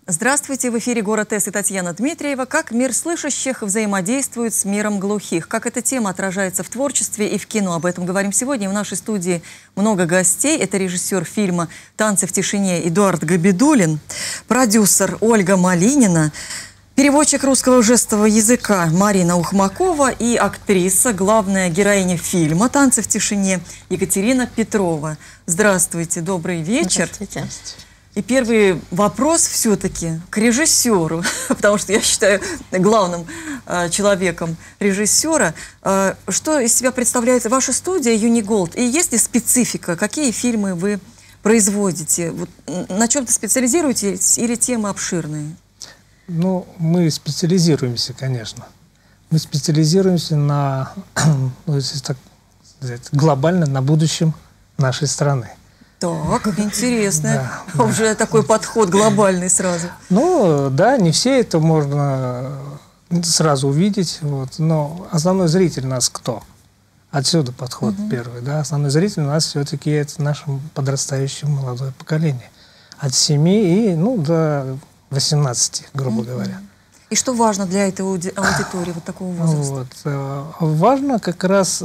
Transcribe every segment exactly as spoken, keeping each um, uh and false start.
Здравствуйте, в эфире «Город С» и Татьяна Дмитриева. Как мир слышащих взаимодействует с миром глухих? Как эта тема отражается в творчестве и в кино? Об этом говорим сегодня. В нашей студии много гостей. Это режиссер фильма «Танцы в тишине» Эдуард Габидуллин, продюсер Ольга Малинина, переводчик русского жестового языка Марина Ухмакова и актриса, главная героиня фильма «Танцы в тишине» Екатерина Петрова. Здравствуйте, добрый вечер. Здравствуйте. И первый вопрос все-таки к режиссеру, потому что я считаю главным э, человеком режиссера. Э, что из себя представляет ваша студия «Юниголд»? И есть ли специфика? Какие фильмы вы производите? Вот, на чем-то специализируетесь или темы обширные? Ну, мы специализируемся, конечно. Мы специализируемся на, ну, если так сказать, глобально на будущем нашей страны. Так, интересно. Да, Уже да. такой подход глобальный сразу. Ну, да, не все это можно сразу увидеть, вот, но основной зритель у нас кто? Отсюда подход угу. первый, да. Основной зритель у нас все-таки это наше подрастающее молодое поколение. От семи и, ну, до восемнадцати, грубо угу. говоря. И что важно для этой аудитории, вот такого возраста? Вот, важно как раз...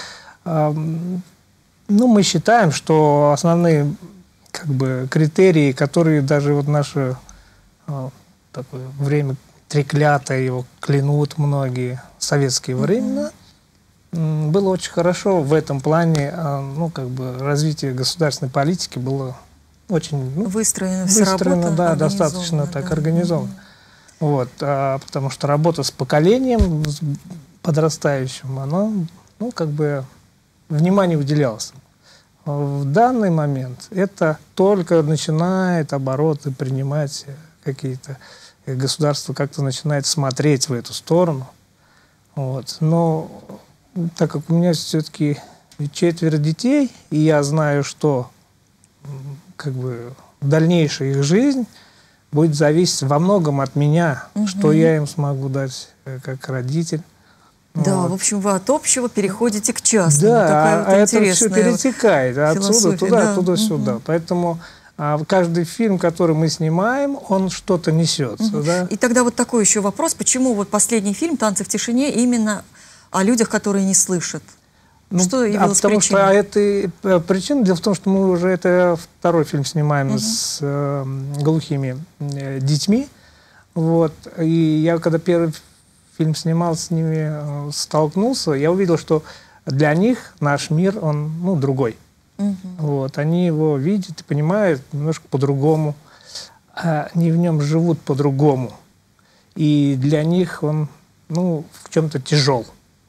Ну, мы считаем, что основные как бы, критерии, которые даже вот наше э, такое время треклятое, его клянут многие, советские времена, mm-hmm. было очень хорошо в этом плане, э, ну, как бы, развитие государственной политики было очень... Ну, выстроено, вся выстроено, работа да, достаточно да. так организовано. Mm-hmm. Вот, а, потому что работа с поколением, с подрастающим, она, ну, как бы... внимание уделялось. В данный момент это только начинает обороты принимать какие-то, государство как-то начинает смотреть в эту сторону. Вот. Но так как у меня все-таки четверо детей, и я знаю, что как бы дальнейшая их жизнь будет зависеть во многом от меня, угу. что я им смогу дать как родитель. Да, вот. В общем, вы от общего переходите к частному. Да, Такая вот а это все интересная перетекает отсюда туда, да. туда-сюда. Угу. Поэтому а, каждый фильм, который мы снимаем, он что-то несет. Угу. Да? И тогда вот такой еще вопрос. Почему вот последний фильм «Танцы в тишине» именно о людях, которые не слышат? Ну, что явилось а потому причиной? что это причина, дело в том, что мы уже это второй фильм снимаем угу. с э, глухими э, детьми. Вот. И я когда первый фильм снимал, с ними столкнулся, я увидел, что для них наш мир, он, ну, другой. Uh-huh. Вот, они его видят и понимают немножко по-другому. Они в нем живут по-другому. И для них он, ну, в чем-то тяжел.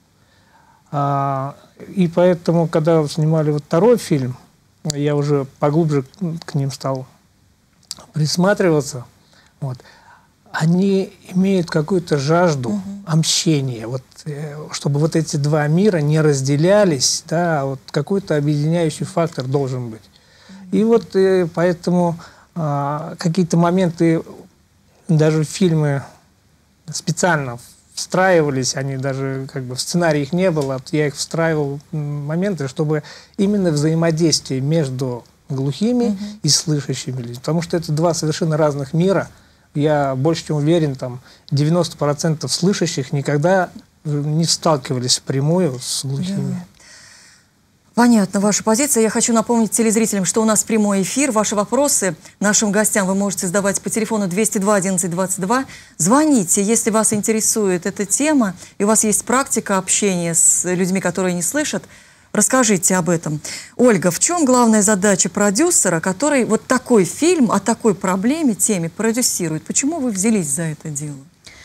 А, и поэтому, когда снимали вот второй фильм, я уже поглубже к ним стал присматриваться. Вот. Они имеют какую-то жажду угу. общения, вот, чтобы вот эти два мира не разделялись, да, вот какой-то объединяющий фактор должен быть. Угу. И вот и поэтому а, какие-то моменты, даже фильмы специально встраивались, они даже как бы в сценарии их не было, я их встраивал моменты, чтобы именно взаимодействие между глухими угу. и слышащими людьми, потому что это два совершенно разных мира. Я больше чем уверен, там девяносто процентов слышащих никогда не сталкивались впрямую с глухими. Да. Понятно, ваша позиция. Я хочу напомнить телезрителям, что у нас прямой эфир. Ваши вопросы нашим гостям вы можете задавать по телефону двести два одиннадцать двадцать два. Звоните, если вас интересует эта тема, и у вас есть практика общения с людьми, которые не слышат. Расскажите об этом. Ольга, в чем главная задача продюсера, который вот такой фильм о такой проблеме, теме продюсирует? Почему вы взялись за это дело?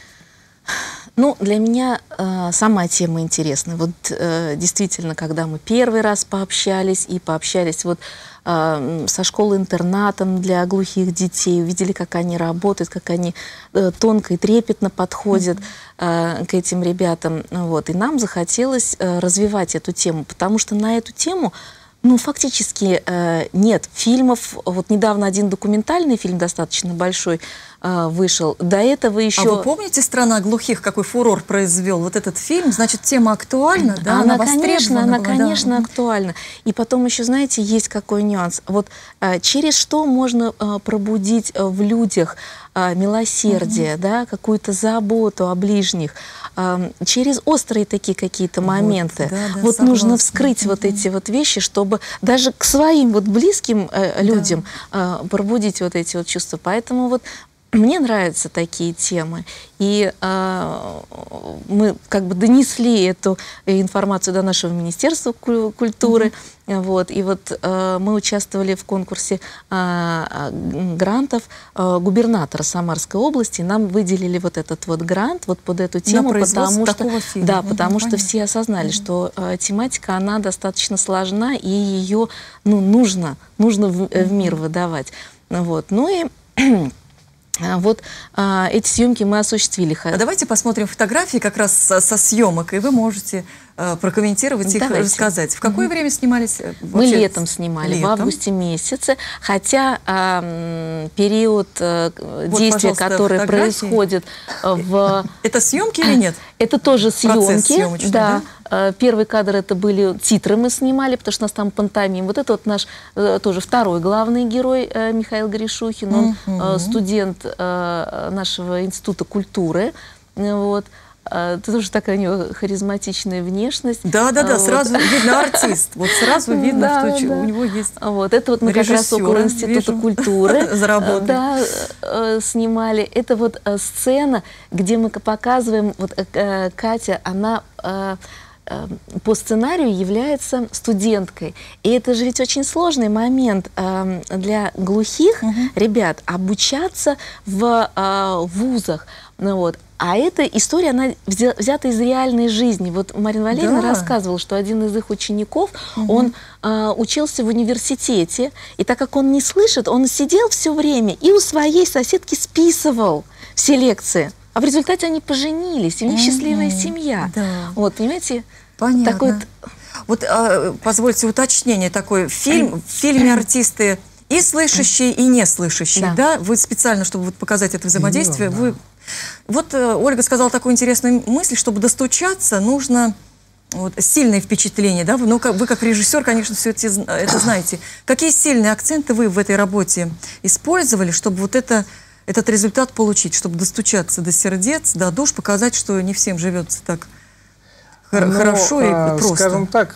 Ну, для меня э, сама тема интересна. Вот э, действительно, когда мы первый раз пообщались и пообщались вот э, со школой-интернатом для глухих детей, увидели, как они работают, как они э, тонко и трепетно подходят э, к этим ребятам. Вот. И нам захотелось э, развивать эту тему, потому что на эту тему ну, фактически э, нет фильмов. Вот недавно один документальный фильм достаточно большой э, вышел. До этого еще... А вы помните «Страна глухих», какой фурор произвел вот этот фильм? Значит, тема актуальна, да? Она, она конечно, она, была, конечно, да. актуальна. И потом еще, знаете, есть какой нюанс. Вот э, через что можно э, пробудить э, в людях а, милосердие, угу. да, какую-то заботу о ближних, а, через острые такие какие-то моменты. Вот, да, да, вот нужно вскрыть угу. вот эти вот вещи, чтобы даже к своим вот близким э, людям да. э, пробудить вот эти вот чувства. Поэтому вот мне нравятся такие темы. И э, мы как бы донесли эту информацию до нашего Министерства культуры. Mm-hmm. вот, и вот э, мы участвовали в конкурсе э, грантов э, губернатора Самарской области. Нам выделили вот этот вот грант вот под эту тему, потому что, да, mm-hmm, потому что все осознали, mm-hmm. что э, тематика, она достаточно сложна, и ее ну, нужно, нужно в, mm-hmm. в мир выдавать. Вот. Ну и вот а, эти съемки мы осуществили. А давайте посмотрим фотографии как раз со, со съемок, и вы можете а, прокомментировать их, давайте. Рассказать. В какое угу. время снимались? Вообще? Мы летом снимали, летом. В августе месяце, хотя а, период а, вот, действия, который происходит в... Это съемки или нет? Это тоже съемки, да. да? Первый кадр это были титры, мы снимали, потому что у нас там пантомим. Вот это вот наш тоже второй главный герой Михаил Гришухин, он uh-huh. студент нашего института культуры. Вот. Это тоже такая у него харизматичная внешность. Да-да-да, вот. Сразу видно артист. Вот сразу видно, да, что да. у него есть вот. Это вот мы как раз около Института культуры да, снимали. Это вот сцена, где мы показываем, вот Катя, она... по сценарию является студенткой. И это же ведь очень сложный момент э, для глухих угу. ребят обучаться в э, вузах. Ну, вот. А эта история, она взята из реальной жизни. Вот Марина Валерьевна да. рассказывала, что один из их учеников, угу. он э, учился в университете, и так как он не слышит, он сидел все время и у своей соседки списывал все лекции. А в результате они поженились, и у них mm-hmm. счастливая семья. Да. Вот, понимаете? Понятно. Такой... Вот, а, позвольте уточнение такое. Фильм, в фильме артисты и слышащие, и неслышащие, да? да? Вы специально, чтобы вот показать это взаимодействие, да, вы... Вот э, Ольга сказала такую интересную мысль, чтобы достучаться, нужно вот, сильные впечатления, да? Ну, как, вы как режиссер, конечно, все это, это знаете. Какие сильные акценты вы в этой работе использовали, чтобы вот это... этот результат получить, чтобы достучаться до сердец, до душ, показать, что не всем живется так ну, хорошо и а, просто. Скажем так,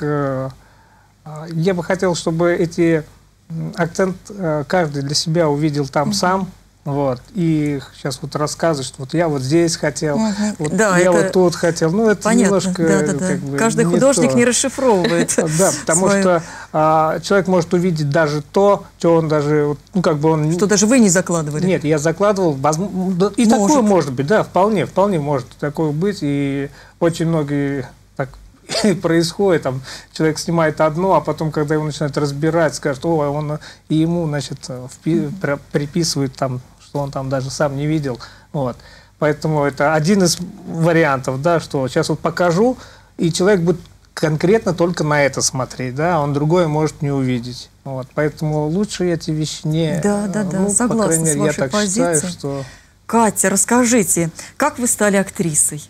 я бы хотел, чтобы эти акцент каждый для себя увидел там угу. сам. Вот. И сейчас вот рассказывать, что вот я вот здесь хотел, угу. вот да, я это... вот тут хотел. Ну, это понятно. немножко... Да, да, да. Как бы, каждый не художник то. Не расшифровывает. Да, потому что человек может увидеть даже то, что он даже... ну как бы он Что даже вы не закладывали. Нет, я закладывал. И такое может быть, да, вполне, вполне может такое быть. И очень многие... происходит, там, человек снимает одно, а потом, когда его начинают разбирать, скажут, о, он и ему, значит, впи приписывают там, что он там даже сам не видел, вот. Поэтому это один из вариантов, да, что сейчас вот покажу, и человек будет конкретно только на это смотреть, да, он другое может не увидеть, вот. Поэтому лучше эти вещи не... Да, да, да, ну, согласна по крайней мере, с вашей я так позицией. считаю, что... Катя, расскажите, как вы стали актрисой?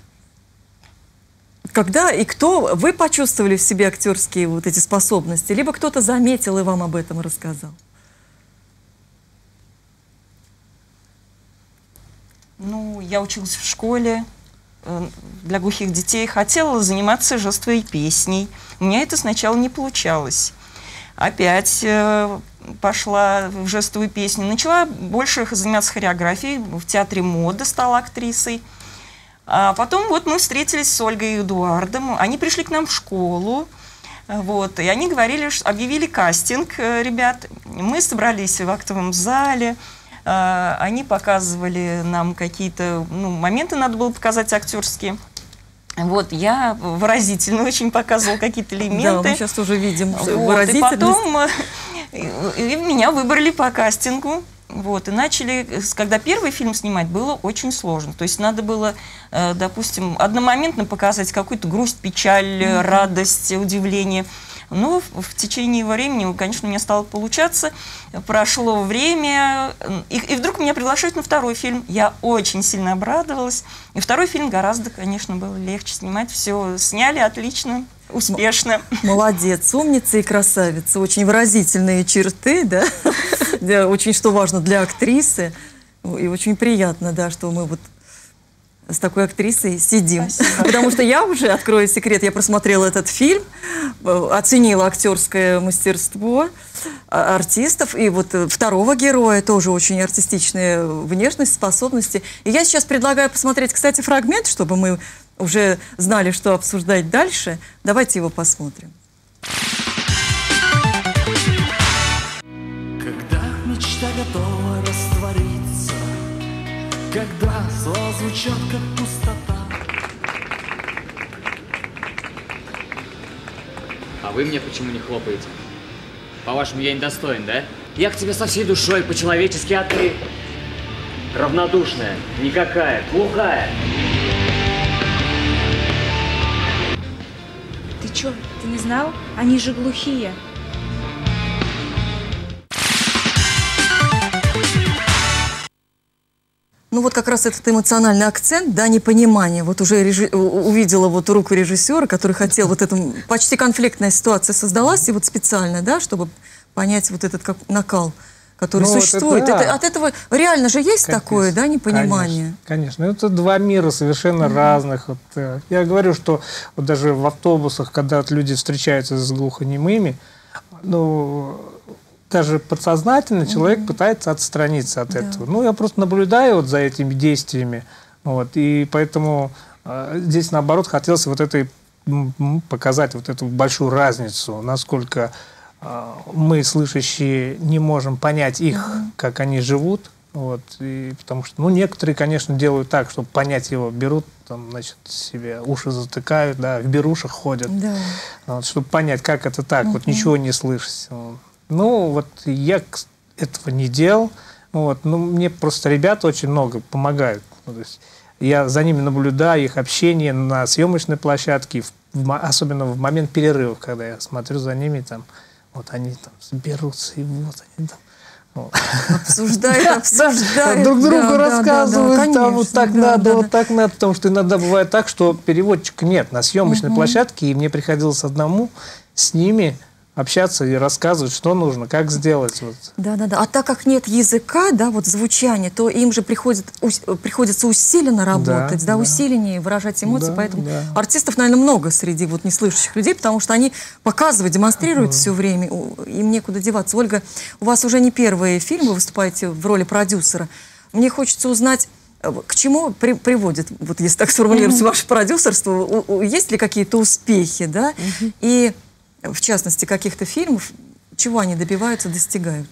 Когда и кто вы почувствовали в себе актерские вот эти способности, либо кто-то заметил и вам об этом рассказал? Ну, я училась в школе э, для глухих детей, хотела заниматься жестовой песней. У меня это сначала не получалось. Опять э, пошла в жестовую песню, начала больше заниматься хореографией, в театре моды стала актрисой. А потом вот мы встретились с Ольгой и Эдуардом, они пришли к нам в школу, вот, и они говорили, объявили кастинг ребят, мы собрались в актовом зале, они показывали нам какие-то, ну, моменты надо было показать актерские. Вот, я выразительно очень показывала какие-то элементы. Да, мы сейчас тоже видим вот, выразительность. И потом и меня выбрали по кастингу. Вот, и начали, когда первый фильм снимать, было очень сложно. То есть надо было, э, допустим, одномоментно показать какую-то грусть, печаль, mm-hmm. радость, удивление. Но в, в течение времени, конечно, у меня стало получаться. Прошло время, и, и вдруг меня приглашают на второй фильм. Я очень сильно обрадовалась. И второй фильм гораздо, конечно, было легче снимать. Все сняли отлично. Успешно. Молодец, умница и красавица. Очень выразительные черты, да? Очень, что важно, для актрисы. И очень приятно, да, что мы вот с такой актрисой сидим. Спасибо. Потому что я уже, открою секрет, я просмотрела этот фильм, оценила актерское мастерство артистов, и вот второго героя тоже очень артистичная внешность, способности. И я сейчас предлагаю посмотреть, кстати, фрагмент, чтобы мы уже знали, что обсуждать дальше. Давайте его посмотрим. Когда мечта готова раствориться, когда слова звучат как пустота. А вы мне почему не хлопаете? По-вашему, я недостоин, да? Я к тебе со всей душой, по-человечески, а ты... равнодушная, никакая, глухая. Ты чё, ты не знал? Они же глухие. Ну вот как раз этот эмоциональный акцент, да, непонимание. Вот уже режи... увидела вот руку режиссера, который хотел вот эту... Почти конфликтная ситуация создалась, и вот специально, да, чтобы понять вот этот как... накал, который Ну, существует. это да. Это, от этого реально же есть Конечно, такое, да, непонимание? Конечно, конечно. Это два мира совершенно mm-hmm. разных. Вот, э, я говорю, что вот даже в автобусах, когда вот люди встречаются с глухонемыми, ну... даже подсознательно mm-hmm. человек пытается отстраниться от yeah. этого. Ну, я просто наблюдаю вот за этими действиями. Вот, и поэтому э, здесь, наоборот, хотелось вот этой, м, показать вот эту большую разницу, насколько э, мы, слышащие, не можем понять их, mm-hmm. как они живут. Вот, и потому что, ну, некоторые, конечно, делают так, чтобы понять его, берут, там, значит, себе уши затыкают, да, в берушах ходят, Yeah. вот, чтобы понять, как это так, mm-hmm. вот ничего не слышать. Ну, вот я этого не делал. Вот, ну, мне просто ребята очень много помогают. Ну, то есть я за ними наблюдаю, их общение на съемочной площадке, в, в, особенно в момент перерывов, когда я смотрю за ними, там, вот они там соберутся, и вот они там... Вот. Обсуждают, обсуждают. Друг другу да, рассказывают, да, да, там вот так да, надо, да, вот да. так надо, потому что иногда бывает так, что переводчика нет на съемочной Угу. площадке, и мне приходилось одному с ними общаться и рассказывать, что нужно, как сделать. Вот. Да, да, да. А так как нет языка, да, вот звучания, то им же приходит, ус, приходится усиленно работать, да, да, да, да. усиленнее выражать эмоции. Да, Поэтому да. артистов, наверное, много среди вот неслышащих людей, потому что они показывают, демонстрируют все время, им некуда деваться. Ольга, у вас уже не первый фильм, вы выступаете в роли продюсера. Мне хочется узнать, к чему при, приводит, вот если так сформулировать, mm-hmm. ваше продюсерство, у, у, есть ли какие-то успехи, да, mm-hmm. и в частности, каких-то фильмов, чего они добиваются, достигают?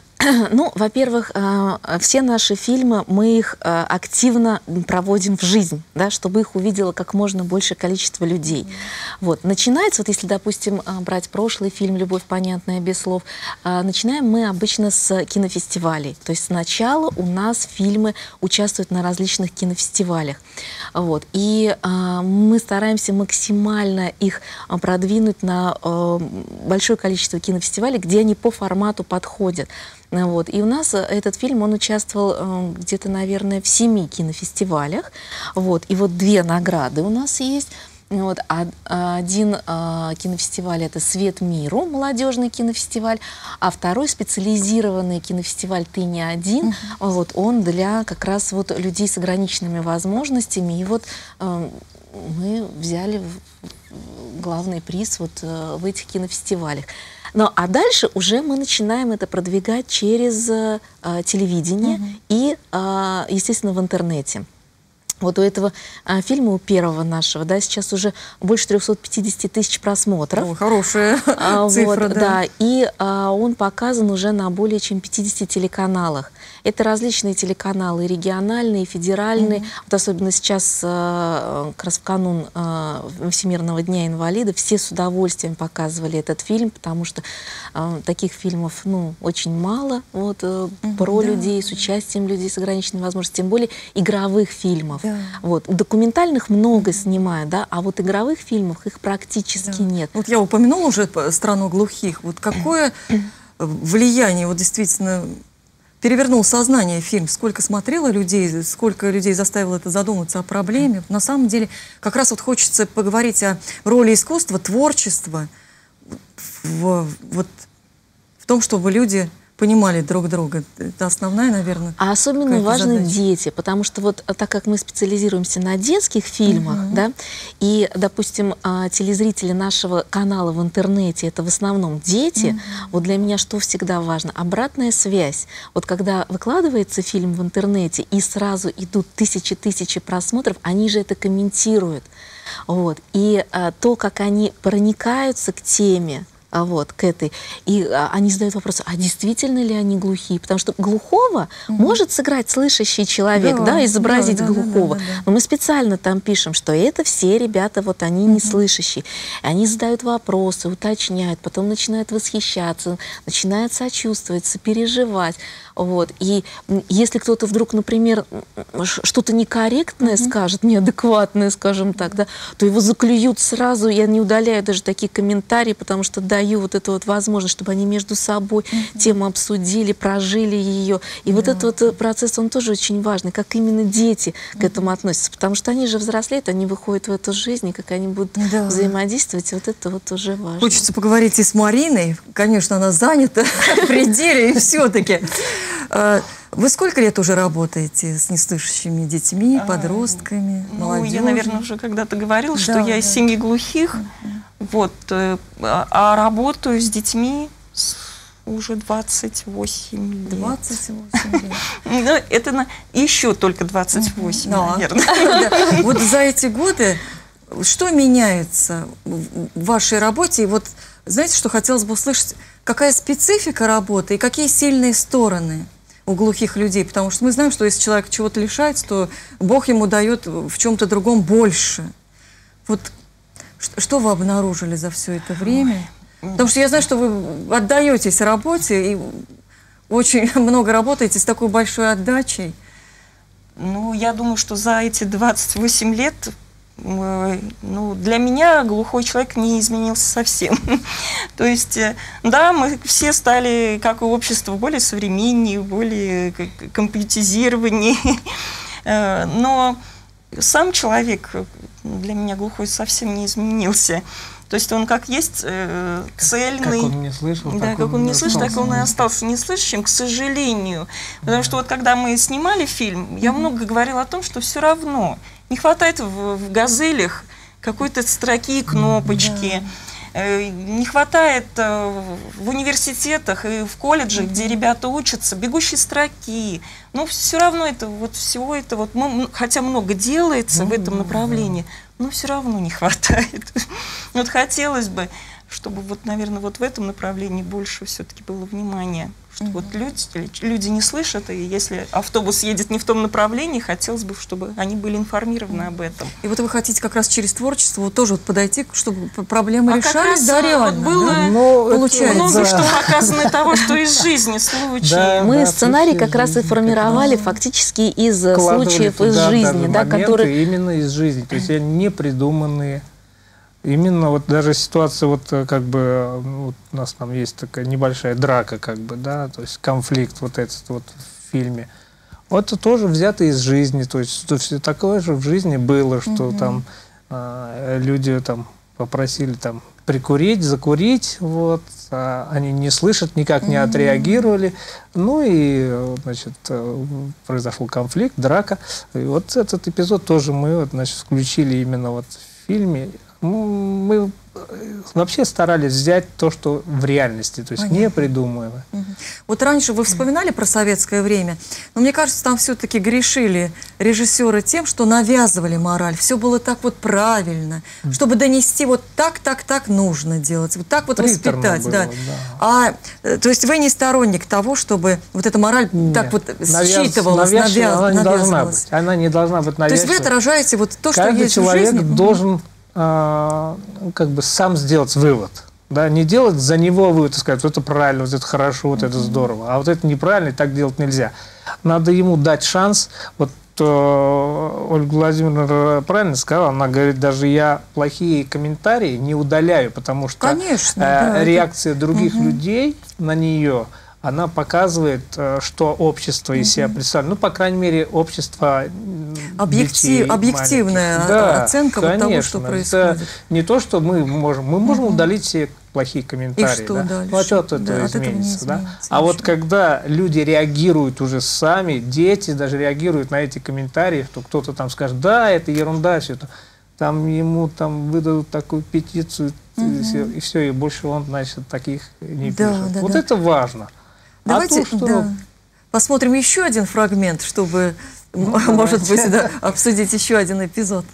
Ну, во-первых, все наши фильмы, мы их активно проводим в жизнь, да, чтобы их увидело как можно большее количество людей. Mm-hmm. Вот. Начинается, вот если, допустим, брать прошлый фильм «Любовь, понятная без слов», начинаем мы обычно с кинофестивалей. То есть сначала у нас фильмы участвуют на различных кинофестивалях. Вот. И а, мы стараемся максимально их продвинуть на а, большое количество кинофестивалей, где они по формату подходят. Вот. И у нас этот фильм, он участвовал э, где-то, наверное, в семи кинофестивалях. Вот. И вот две награды у нас есть. Вот. А, один э, кинофестиваль — это «Свет миру», молодежный кинофестиваль, а второй специализированный кинофестиваль «Ты не один». Mm-hmm. Вот. Он для как раз вот людей с ограниченными возможностями. И вот э, мы взяли главный приз вот э, в этих кинофестивалях. Ну, а дальше уже мы начинаем это продвигать через э, телевидение mm-hmm. и, э, естественно, в интернете. Вот у этого а, фильма, у первого нашего, да, сейчас уже больше трёхсот пятидесяти тысяч просмотров. О, хорошая а, цифра, вот, да. да. И а, он показан уже на более чем пятидесяти телеканалах. Это различные телеканалы, региональные, федеральные. Mm-hmm. Вот особенно сейчас, а, как раз в канун а, Всемирного дня инвалидов, все с удовольствием показывали этот фильм, потому что а, таких фильмов, ну, очень мало вот, mm-hmm, про да. людей, с участием людей с ограниченными возможностями, тем более игровых фильмов. Да. Вот. Документальных много снимают, да, а вот игровых фильмов их практически да. нет. Вот я упомянула уже «Страну глухих». Вот какое влияние, вот действительно, перевернул сознание фильм? Сколько смотрело людей, сколько людей заставило это задуматься о проблеме. На самом деле, как раз вот хочется поговорить о роли искусства, творчества в, вот, в том, чтобы люди понимали друг друга. Это основная, наверное. А особенно важны задача. Дети, потому что вот так как мы специализируемся на детских фильмах, uh-huh. да, и, допустим, телезрители нашего канала в интернете это в основном дети, uh-huh. вот для меня что всегда важно? Обратная связь. Вот когда выкладывается фильм в интернете и сразу идут тысячи-тысячи просмотров, они же это комментируют. Вот. И а, то, как они проникаются к теме, а вот, к этой. И а, они задают вопрос, а действительно ли они глухие? Потому что глухого угу. может сыграть слышащий человек, да, да изобразить да, глухого. Да, да, да, да. Но мы специально там пишем, что это все ребята, вот они угу. не слышащие. Они задают вопросы, уточняют, потом начинают восхищаться, начинают сочувствовать, сопереживать. Вот. И если кто-то вдруг, например, что-то некорректное mm-hmm. скажет, неадекватное, скажем так, да, то его заклюют сразу. Я не удаляю даже такие комментарии, потому что даю вот эту вот возможность, чтобы они между собой mm-hmm. тему обсудили, прожили ее. И yeah. вот этот вот процесс, он тоже очень важный, как именно дети mm-hmm. к этому относятся. Потому что они же взрослеют, они выходят в эту жизнь, и как они будут yeah. взаимодействовать, вот это вот уже важно. Хочется поговорить и с Мариной. Конечно, она занята в пределе, и все-таки... Вы сколько лет уже работаете с неслышащими детьми, подростками, ну, молодежью? Я, наверное, уже когда-то говорила, да, что я да. из семьи глухих, uh-huh. вот, а работаю с детьми уже двадцать восемь лет. двадцать восемь лет. Ну, это на... еще только двадцать восемь, uh-huh. наверное. Да. Вот за эти годы что меняется в вашей работе? И вот, знаете, что хотелось бы услышать? Какая специфика работы и какие сильные стороны у глухих людей? Потому что мы знаем, что если человек чего-то лишается, то Бог ему дает в чем-то другом больше. Вот что вы обнаружили за все это время? Ой. Потому что я знаю, что вы отдаетесь работе и очень много работаете с такой большой отдачей. Ну, я думаю, что за эти двадцать восемь лет... Ну, для меня глухой человек не изменился совсем. То есть, да, мы все стали, как и общество, более современнее, более компьютеризированнее. Но сам человек для меня глухой совсем не изменился. То есть он как есть цельный. Как он не слышал, да, так как он, он не слышал, так он и остался остался неслышащим, к сожалению. Потому что вот когда мы снимали фильм, я много говорила о том, что все равно не хватает в, в «Газелях» какой-то строки, кнопочки. Да. Не хватает в университетах и в колледжах, mm-hmm. где ребята учатся, бегущей строки. Но все равно это, вот всего это, вот, хотя много делается mm-hmm. в этом направлении, но все равно не хватает. Вот хотелось бы, чтобы, вот, наверное, вот в этом направлении больше все-таки было внимания. Что mm-hmm. вот люди, люди не слышат, и если автобус едет не в том направлении, хотелось бы, чтобы они были информированы mm-hmm. об этом. И вот вы хотите как раз через творчество вот тоже вот подойти, чтобы проблемы а решались, да, реально? Вот было да? Но получается. Много да. что показано того, что из жизни случаи. Да, Мы да, сценарий как раз и формировали фактически из случаев из туда, жизни. Да, которые... Именно из жизни, то есть не придуманные. Именно вот даже ситуация, вот как бы вот у нас там есть такая небольшая драка, как бы, да, то есть конфликт вот этот вот в фильме. Вот это тоже взято из жизни, то есть что все такое же в жизни было, что mm-hmm. там э, люди там попросили там прикурить, закурить, вот, а они не слышат, никак не mm-hmm. отреагировали, ну и, значит, произошел конфликт, драка. И вот этот эпизод тоже мы, вот, значит, включили именно вот в фильме. Мы вообще старались взять то, что в реальности, то есть Понятно. Не придумывая. Угу. Вот раньше вы вспоминали про советское время, но мне кажется, там все-таки грешили режиссеры тем, что навязывали мораль. Все было так вот правильно, чтобы донести вот так, так, так нужно делать, вот так вот Приторно воспитать. Было, да. Да. А, то есть вы не сторонник того, чтобы вот эта мораль Нет. так вот считывалась, навяз... навяз... она не навязывалась. Должна быть. Она не должна быть навязывать. То есть вы отражаете вот то, что Каждый есть в жизни. жизни? Человек должен а, как бы сам сделать вывод. Да, не делать за него вывод и сказать, вот это правильно, вот это хорошо, вот это здорово, а вот это неправильно, и так делать нельзя. Надо ему дать шанс. Вот э, Ольга Владимировна правильно сказала, она говорит, даже я плохие комментарии не удаляю, потому что Конечно, э, да, реакция это... других угу. людей на нее, она показывает, что общество из себя представляет. Ну, по крайней мере, общество Объектив, детей объективная да, оценка конечно, вот того, что происходит. Это не то, что мы можем. Мы можем угу. удалить все плохие комментарии. И что да? дальше? Ну а что от этого Да, от этого не изменится? Да? изменится А вот ничего. когда люди реагируют уже сами, дети даже реагируют на эти комментарии, то кто-то там скажет, да, это ерунда, все это. Там ему там выдадут такую петицию, и, все, и все, и больше он, значит, таких не Да, пишет. да, вот да. это важно. Давайте а то, что... да, посмотрим еще один фрагмент, чтобы, Ну, может быть, давайте. да, обсудить еще один эпизод.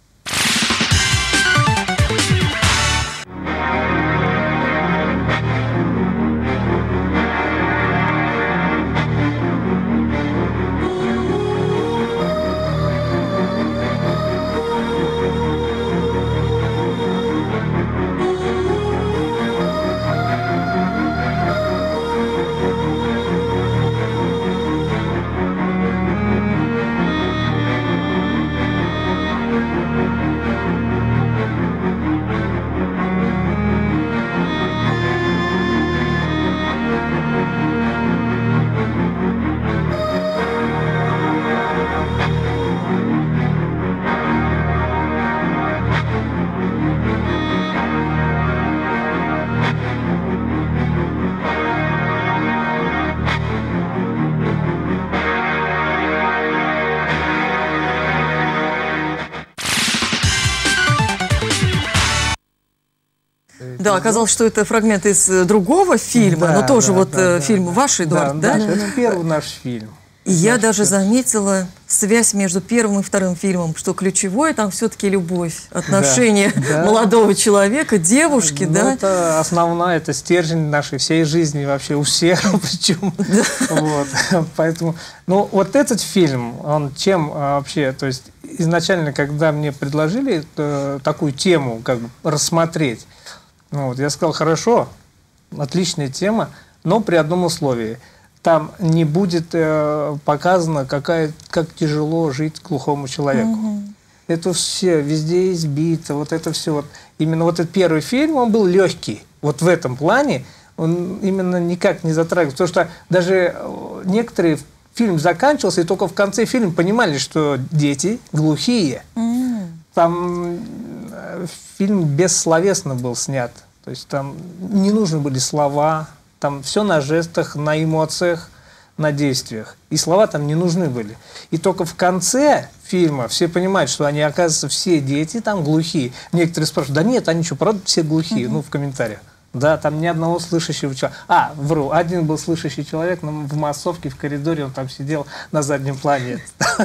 Да, оказалось, что это фрагмент из э, другого фильма, Да, но тоже да, вот да, э, да, фильм да. ваш, Эдуард, да? Да, это первый наш фильм. И я Наш даже фильм. заметила связь между первым и вторым фильмом, что ключевое там все-таки любовь, отношения да. молодого человека, девушки, Ну, да? это основная, это стержень нашей всей жизни вообще у всех, причем. Вот. Поэтому, ну, вот этот фильм, он чем а, вообще, то есть изначально, когда мне предложили э, такую тему, как бы рассмотреть, ну, вот, я сказал, хорошо, отличная тема, но при одном условии. Там не будет э, показано, какая, как тяжело жить глухому человеку. Мгм. Это все везде избито, вот это все. Вот. Именно вот этот первый фильм, он был легкий. Вот в этом плане он именно никак не затрагивал. Потому что даже э, некоторые, фильм заканчивался, и только в конце фильма понимали, что дети глухие. М. Там э, фильм бессловесно был снят. То есть там не нужны были слова, там все на жестах, на эмоциях, на действиях. И слова там не нужны были. И только в конце фильма все понимают, что они, оказывается, все дети там глухие. Некоторые спрашивают, да нет, они что, правда все глухие? Ну, в комментариях. Да, там ни одного слышащего человека. А, вру, один был слышащий человек, но в массовке, в коридоре, он там сидел на заднем плане.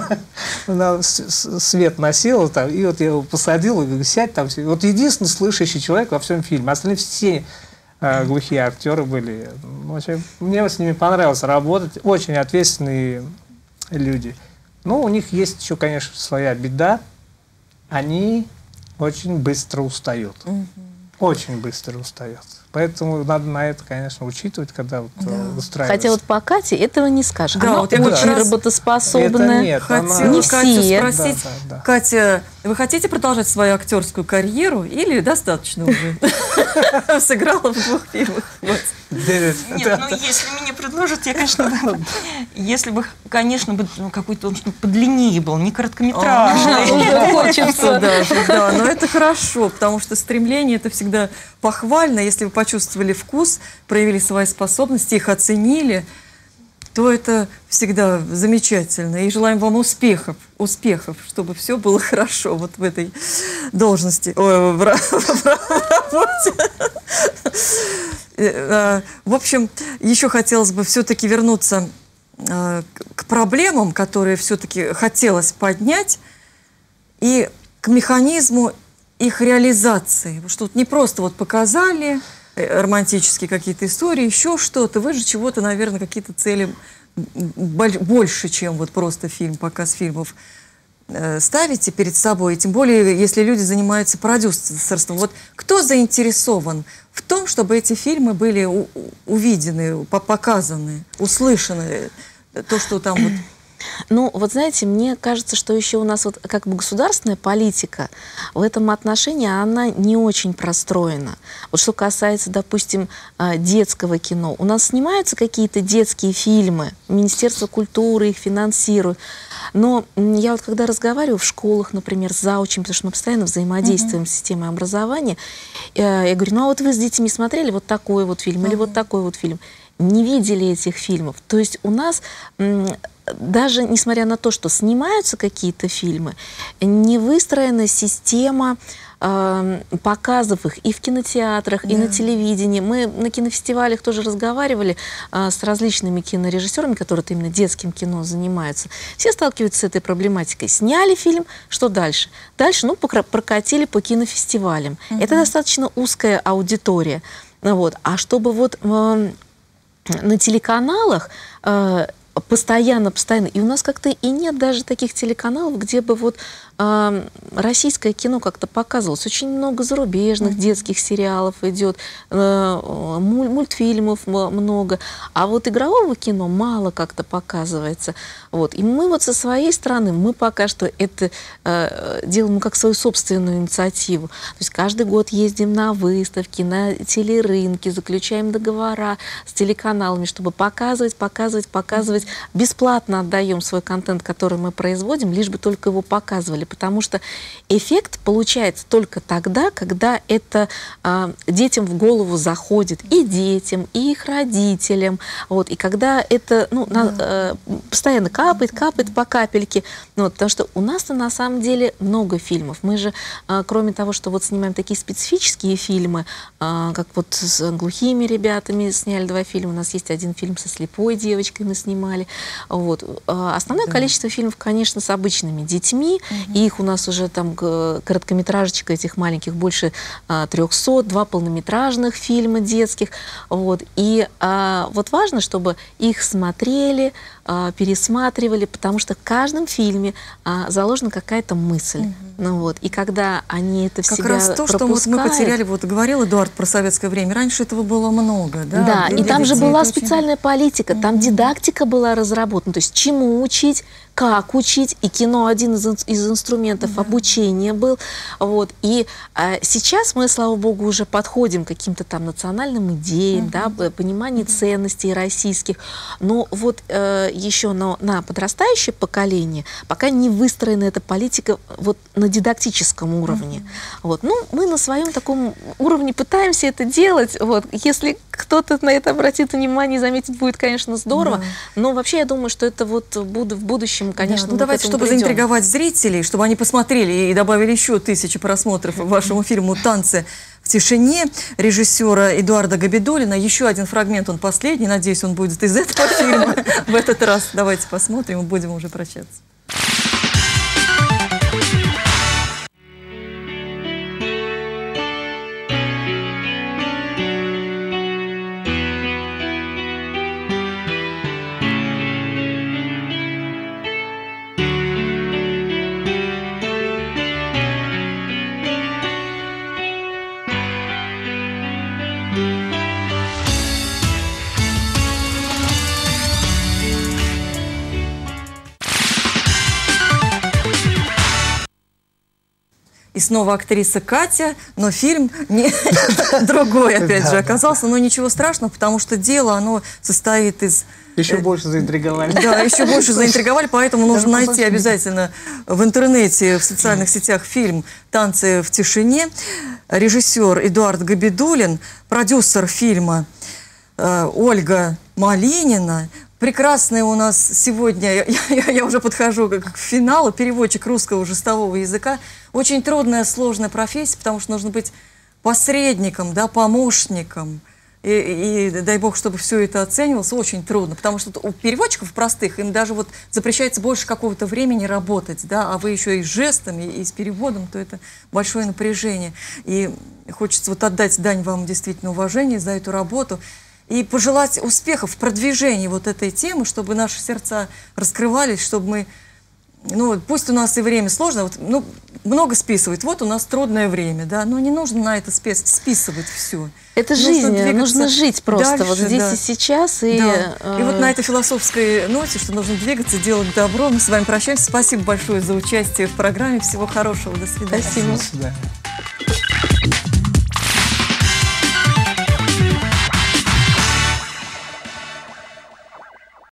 Свет носил, там, и вот я его посадил, и говорю, сядь там. Вот единственный слышащий человек во всем фильме. Остальные все э, глухие актеры были. В общем, мне с ними понравилось работать. Очень ответственные люди. Но у них есть еще, конечно, своя беда. Они очень быстро устают. Очень быстро устает. Поэтому надо на это, конечно, учитывать, когда вот Да. устраивается. Хотя вот по Кате этого не скажешь. Да, Она вот я как очень раз- работоспособная. Это нет, Хотела она- Не Катю все. спросить, Да, да, да. Катя, вы хотите продолжать свою актерскую карьеру или достаточно уже? Сыграла в двух фильмах. Вот. Нет, ну если мне предложат, я, конечно, бы- если бы, конечно, бы ну, какой-то он чтобы подлиннее был, не короткометражный. Уже хочется даже, да, но это хорошо, потому что стремление это всегда похвально. Если вы почувствовали вкус, проявили свои способности, их оценили, то это всегда замечательно. И желаем вам успехов, успехов, чтобы все было хорошо вот в этой должности, ой, в, ра- в ра- в работе. Э, В общем, еще хотелось бы все-таки вернуться э, к к проблемам, которые все-таки хотелось поднять, и к механизму их реализации. Что вот не просто вот показали э, романтические какие-то истории, еще что-то. Вы же чего-то, наверное, какие-то цели м, боль- больше, чем вот просто фильм, показ фильмов э, ставите перед собой. И тем более, если люди занимаются продюсерством. Вот кто заинтересован в том, чтобы эти фильмы были у- у- увидены, по- показаны, услышаны? То, что там вот Ну, вот знаете, мне кажется, что еще у нас вот как бы государственная политика в этом отношении, она не очень простроена. Вот что касается, допустим, детского кино. У нас снимаются какие-то детские фильмы, Министерство культуры их финансирует. Но я вот когда разговариваю в школах, например, с заучами, потому что мы постоянно взаимодействуем uh-huh. с системой образования, я говорю, ну а вот вы с детьми смотрели вот такой вот фильм uh-huh. или вот такой вот фильм? Не видели этих фильмов. То есть у нас... Даже несмотря на то, что снимаются какие-то фильмы, не выстроена система э, показов их и в кинотеатрах, да. и на телевидении. Мы на кинофестивалях тоже разговаривали э, с различными кинорежиссерами, которые именно детским кино занимаются. Все сталкиваются с этой проблематикой. Сняли фильм, что дальше? Дальше, ну, прокатили по кинофестивалям. Угу. Это достаточно узкая аудитория. Вот. А чтобы вот э, на телеканалах... Э, Постоянно, постоянно. И у нас как-то и нет даже таких телеканалов, где бы вот э, российское кино как-то показывалось. Очень много зарубежных mm-hmm. детских сериалов идет, э, муль, мультфильмов много. А вот игрового кино мало как-то показывается. Вот. И мы вот со своей стороны, мы пока что это э, делаем как свою собственную инициативу. То есть каждый год ездим на выставки, на телерынки, заключаем договора с телеканалами, чтобы показывать, показывать, показывать. Бесплатно отдаем свой контент, который мы производим, лишь бы только его показывали, потому что эффект получается только тогда, когда это э, детям в голову заходит, и детям, и их родителям, вот, и когда это ну, на, э, постоянно капает, капает по капельке, ну, вот, потому что у нас-то на самом деле много фильмов. Мы же, э, кроме того, что вот снимаем такие специфические фильмы, э, как вот с глухими ребятами сняли два фильма, у нас есть один фильм со слепой девочкой мы снимали. Вот. Основное да. количество фильмов, конечно, с обычными детьми. Угу. И их у нас уже там короткометражечка этих маленьких больше трехсот, два полнометражных фильма детских. Вот. И а, вот важно, чтобы их смотрели, а, пересматривали, потому что в каждом фильме а, заложена какая-то мысль. Угу. Ну, вот. И когда они это в как себя раз то, пропускают... что вот мы потеряли, вот говорил Эдуард про советское время, раньше этого было много. Да, да и там же была специальная очень... политика, там угу. дидактика была разработана, то есть чему учить, как учить, и кино один из, из инструментов да. обучения был. Вот. И а, сейчас мы, слава богу, уже подходим к каким-то там национальным идеям, uh-huh. да, пониманию uh-huh. ценностей российских. Но вот э, еще на, на подрастающее поколение пока не выстроена эта политика вот на дидактическом уровне. Uh-huh. Вот. Ну, мы на своем таком уровне пытаемся это делать. Вот. Если кто-то на это обратит внимание и заметит, будет, конечно, здорово. Uh-huh. Но вообще я думаю, что это вот буду, в будущем, конечно, да, ну давайте, чтобы придем. заинтриговать зрителей, чтобы они посмотрели и добавили еще тысячи просмотров вашему фильму «Танцы в тишине» режиссера Эдуарда Габидуллина. Еще один фрагмент, он последний, надеюсь, он будет из этого фильма в этот раз. Давайте посмотрим и будем уже прощаться. И снова актриса Катя, но фильм не другой, опять же, оказался. Но ничего страшного, потому что дело, оно состоит из... Еще больше заинтриговали. Да, еще больше заинтриговали, поэтому нужно найти обязательно в интернете, в социальных сетях фильм «Танцы в тишине». Режиссер Эдуард Габидуллин, продюсер фильма Ольга Малинина. Прекрасный у нас сегодня, я, я, я уже подхожу к финалу, переводчик русского жестового языка. Очень трудная, сложная профессия, потому что нужно быть посредником, да, помощником. И, и дай бог, чтобы все это оценивалось, очень трудно. Потому что у переводчиков простых, им даже вот запрещается больше какого-то времени работать, да, а вы еще и с жестами, и с переводом, то это большое напряжение. И хочется вот отдать дань вам действительно уважения за эту работу. И пожелать успехов в продвижении вот этой темы, чтобы наши сердца раскрывались, чтобы мы ну, пусть у нас и время сложно, вот, ну, много списывает. Вот у нас трудное время, да, но не нужно на это спис списывать все. Это Нужно жизнь, двигаться нужно жить просто дальше, вот здесь да. и сейчас. И, Да. э, И вот на этой философской ноте, что нужно двигаться, делать добро, мы с вами прощаемся. Спасибо большое за участие в программе. Всего хорошего. До свидания. Спасибо. До свидания.